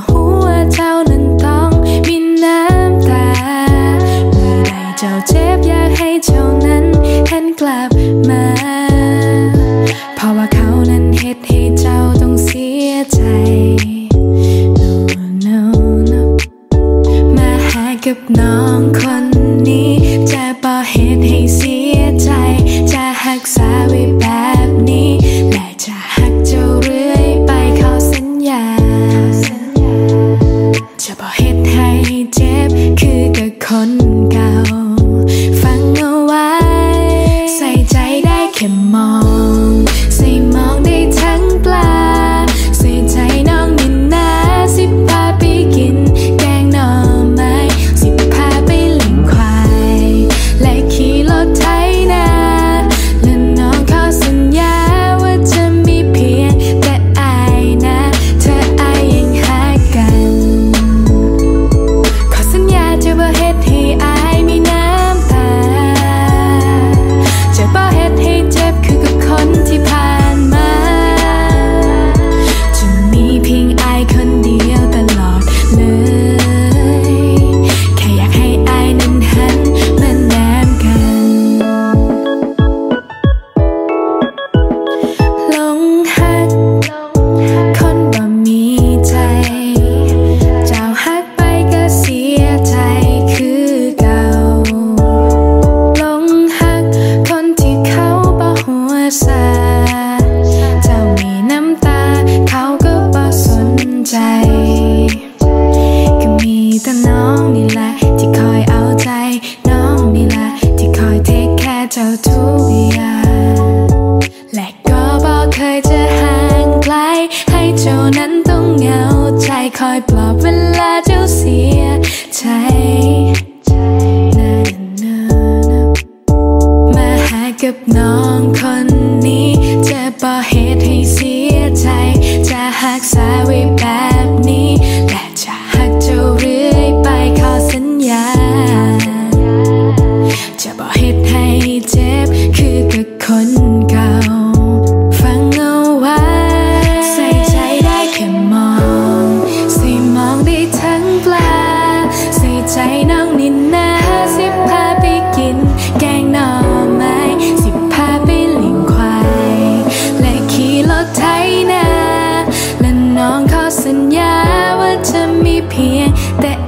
หัวเจ้านั้นต้องมีน้ำตาเมื่อใดเจ้าเจ็บอยากให้เจ้านั้นหันกลับมาเพราะว่าเขานั้นเฮ็ดให้เจ้าต้องเสียใจ no, no, no มาหากับน้องคนนี้จะบ่เฮ็ดให้เสียใจจะรักษาไว้แบบนี้และจะหักเจ้าเรื่อยไปขอสัญญาจะบ่เฮ็ดให้เจ็บคือกับคนเก่าฟังเอาไว้ใส่ใจได้แค่มองใส่มองได้ทั้งปลาใส่ใจน้องนินนาสิพาไปกินแกงหน่อไม้สิพาไปเลี้ยงควายและขี่รถไถนาและน้องขอสัญญาว่าจะมีเพียงแต่อายนะเธออายยังหากันขอสัญญาจะบ่เฮ็ดให้อายมีน้ำตาจะบ่เฮ็ดให้เจ็บคือกับคนที่ผ่านมาจะมีเพียงอายคนเดียวตลอดเลยแค่อยากให้อายนั้นหันมาแนมกันหลงหักคนบ่มีใจเจ้าหักไปก็เสียใจคือเก่าหลงหักคนที่เขาบ่หัวซาเจ้ามีน้ำตาเขาก็บ่สนใจก็มีแต่น้องนี่แหละที่คอยเอาใจน้องนี่แหละที่คอยเทคแคร์เจ้าทุกอย่างและก็บ่เคยจะห่างไกลให้เจ้านั้นต้องเหงาใจคอยปลอบเวลาเจ้าเสียใจมาหากับน้องคนนี้จะบ่เฮ็ดให้เสียใจจะรักษาไว้แบบนี้และจะหักเจ้าเรื่อยไปขอสัญญาจะบ่เฮ็ดให้เจ็บคือกับคนเก่าฟังเอาไว้ใส่ใจได้แค่มองใส่มองได้ทั้งปลาใส่ใจน้องนินนาสิพาไปกินแกงหน่อไม้สิพาไปเลี้ยงควายและขี่รถไถนาและน้องขอสัญญาว่าจะมีเพียงแต่